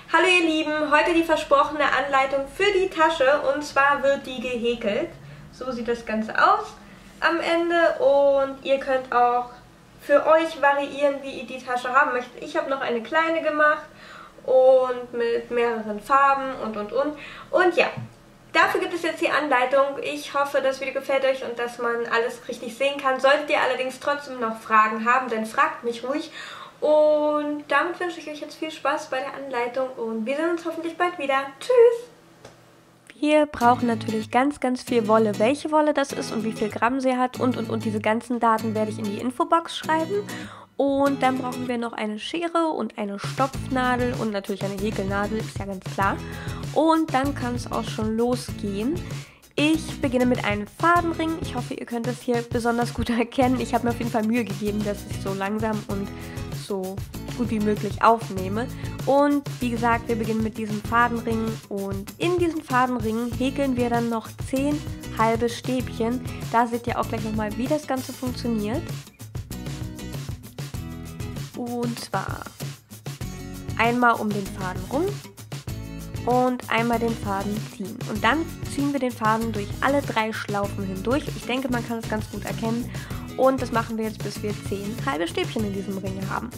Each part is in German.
Hallo ihr Lieben, heute die versprochene Anleitung für die Tasche und zwar wird die gehäkelt. So sieht das Ganze aus am Ende und ihr könnt auch für euch variieren, wie ihr die Tasche haben möchtet. Ich habe noch eine kleine gemacht und mit mehreren Farben und. Und ja, dafür gibt es jetzt die Anleitung. Ich hoffe, das Video gefällt euch und dass man alles richtig sehen kann. Solltet ihr allerdings trotzdem noch Fragen haben, dann fragt mich ruhig. Und damit wünsche ich euch jetzt viel Spaß bei der Anleitung und wir sehen uns hoffentlich bald wieder. Tschüss! Wir brauchen natürlich ganz viel Wolle. Welche Wolle das ist und wie viel Gramm sie hat und. Diese ganzen Daten werde ich in die Infobox schreiben. Und dann brauchen wir noch eine Schere und eine Stopfnadel und natürlich eine Häkelnadel, ist ja ganz klar. Und dann kann es auch schon losgehen. Ich beginne mit einem Fadenring. Ich hoffe, ihr könnt das hier besonders gut erkennen. Ich habe mir auf jeden Fall Mühe gegeben, dass ich so langsam und so gut wie möglich aufnehme. Und wie gesagt, wir beginnen mit diesem Fadenring und in diesen Fadenring häkeln wir dann noch 10 halbe Stäbchen. Da seht ihr auch gleich nochmal, wie das Ganze funktioniert. Und zwar einmal um den Faden rum und einmal den Faden ziehen. Und dann ziehen wir den Faden durch alle 3 Schlaufen hindurch. Ich denke, man kann es ganz gut erkennen. Und das machen wir jetzt, bis wir 10 halbe Stäbchen in diesem Ring haben.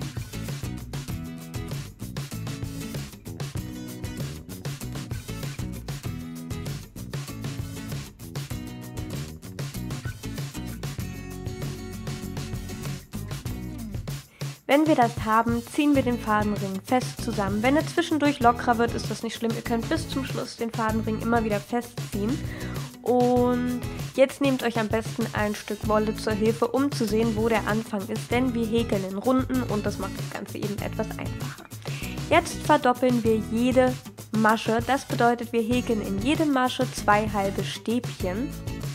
Wenn wir das haben, ziehen wir den Fadenring fest zusammen. Wenn er zwischendurch lockerer wird, ist das nicht schlimm. Ihr könnt bis zum Schluss den Fadenring immer wieder festziehen. Und jetzt nehmt euch am besten ein Stück Wolle zur Hilfe, um zu sehen, wo der Anfang ist. Denn wir häkeln in Runden und das macht das Ganze eben etwas einfacher. Jetzt verdoppeln wir jede Masche. Das bedeutet, wir häkeln in jede Masche 2 halbe Stäbchen.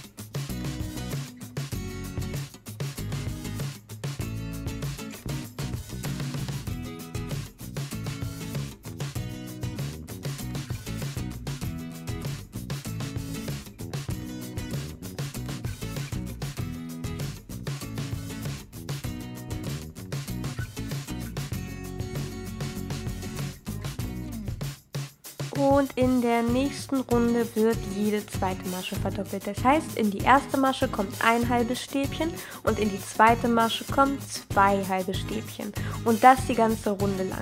Und in der nächsten Runde wird jede zweite Masche verdoppelt. Das heißt, in die erste Masche kommt ein halbes Stäbchen und in die zweite Masche kommt 2 halbe Stäbchen. Und das die ganze Runde lang.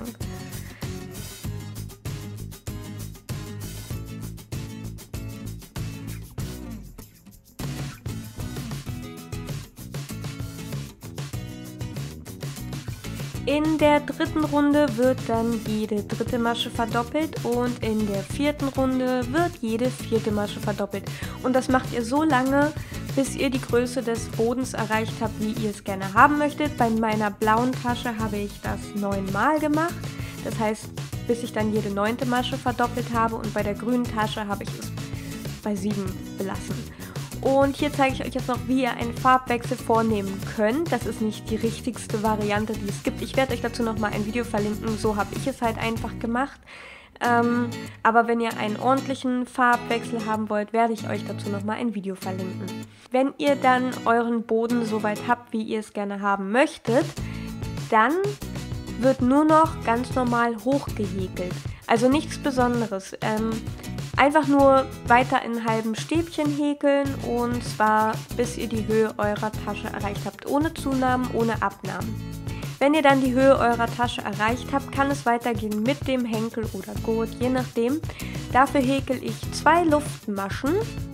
In der dritten Runde wird dann jede dritte Masche verdoppelt und in der vierten Runde wird jede vierte Masche verdoppelt. Und das macht ihr so lange, bis ihr die Größe des Bodens erreicht habt, wie ihr es gerne haben möchtet. Bei meiner blauen Tasche habe ich das 9 Mal gemacht, das heißt, bis ich dann jede 9. Masche verdoppelt habe, und bei der grünen Tasche habe ich es bei 7 belassen. Und hier zeige ich euch jetzt noch, wie ihr einen Farbwechsel vornehmen könnt. Das ist nicht die richtigste Variante, die es gibt. Ich werde euch dazu nochmal ein Video verlinken. So habe ich es halt einfach gemacht. Aber wenn ihr einen ordentlichen Farbwechsel haben wollt, werde ich euch dazu nochmal ein Video verlinken. Wenn ihr dann euren Boden so weit habt, wie ihr es gerne haben möchtet, dann wird nur noch ganz normal hochgehäkelt. Also nichts Besonderes. Einfach nur weiter in halben Stäbchen häkeln und zwar bis ihr die Höhe eurer Tasche erreicht habt, ohne Zunahmen, ohne Abnahmen. Wenn ihr dann die Höhe eurer Tasche erreicht habt, kann es weitergehen mit dem Henkel oder Gurt, je nachdem. Dafür häkel ich 2 Luftmaschen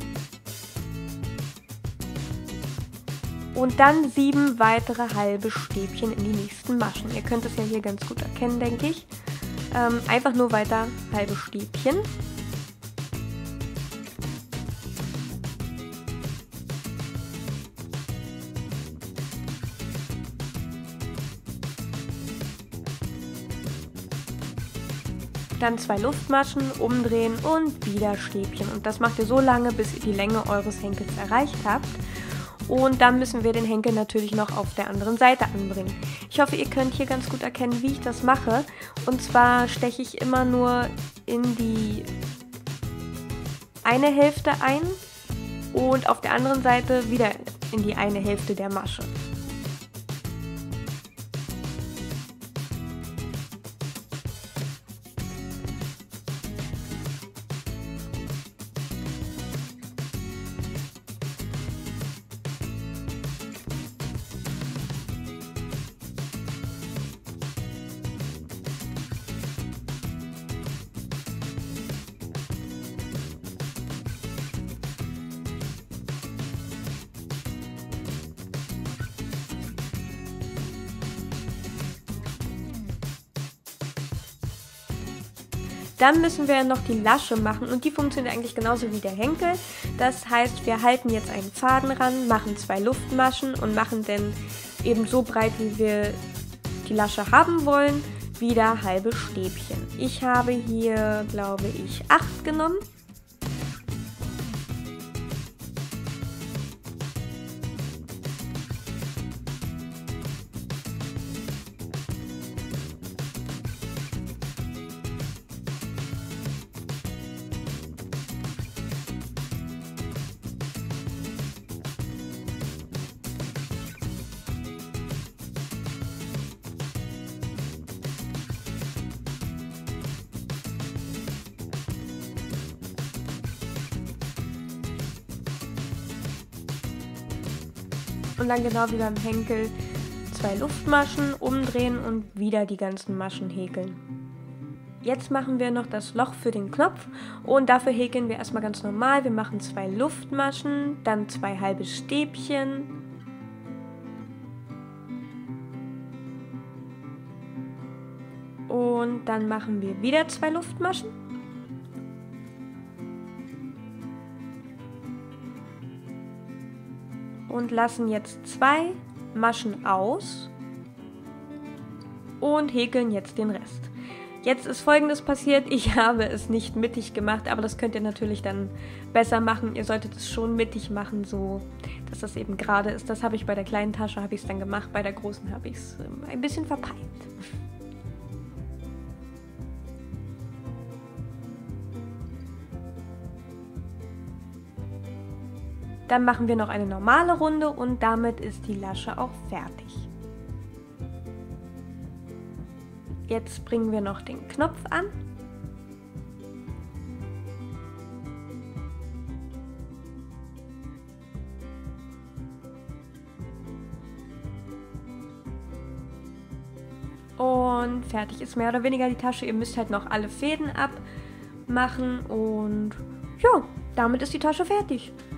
und dann 7 weitere halbe Stäbchen in die nächsten Maschen. Ihr könnt es ja hier ganz gut erkennen, denke ich. Einfach nur weiter halbe Stäbchen. Dann 2 Luftmaschen, umdrehen und wieder Stäbchen. Und das macht ihr so lange, bis ihr die Länge eures Henkels erreicht habt. Und dann müssen wir den Henkel natürlich noch auf der anderen Seite anbringen. Ich hoffe, ihr könnt hier ganz gut erkennen, wie ich das mache. Und zwar steche ich immer nur in die eine Hälfte ein und auf der anderen Seite wieder in die eine Hälfte der Masche. Dann müssen wir noch die Lasche machen und die funktioniert eigentlich genauso wie der Henkel. Das heißt, wir halten jetzt einen Faden ran, machen 2 Luftmaschen und machen dann eben so breit, wie wir die Lasche haben wollen, wieder halbe Stäbchen. Ich habe hier, glaube ich, 8 genommen. Und dann genau wie beim Henkel 2 Luftmaschen umdrehen und wieder die ganzen Maschen häkeln. Jetzt machen wir noch das Loch für den Knopf und dafür häkeln wir erstmal ganz normal. Wir machen 2 Luftmaschen, dann 2 halbe Stäbchen. Und dann machen wir wieder 2 Luftmaschen. Und lassen jetzt 2 Maschen aus und häkeln jetzt den Rest. Jetzt ist Folgendes passiert, ich habe es nicht mittig gemacht, aber das könnt ihr natürlich dann besser machen. Ihr solltet es schon mittig machen, so dass das eben gerade ist. Das habe ich bei der kleinen Tasche habe ich es dann gemacht, bei der großen habe ich es ein bisschen verpeilt. Dann machen wir noch eine normale Runde und damit ist die Lasche auch fertig. Jetzt bringen wir noch den Knopf an. Und fertig ist mehr oder weniger die Tasche. Ihr müsst halt noch alle Fäden abmachen und ja, damit ist die Tasche fertig.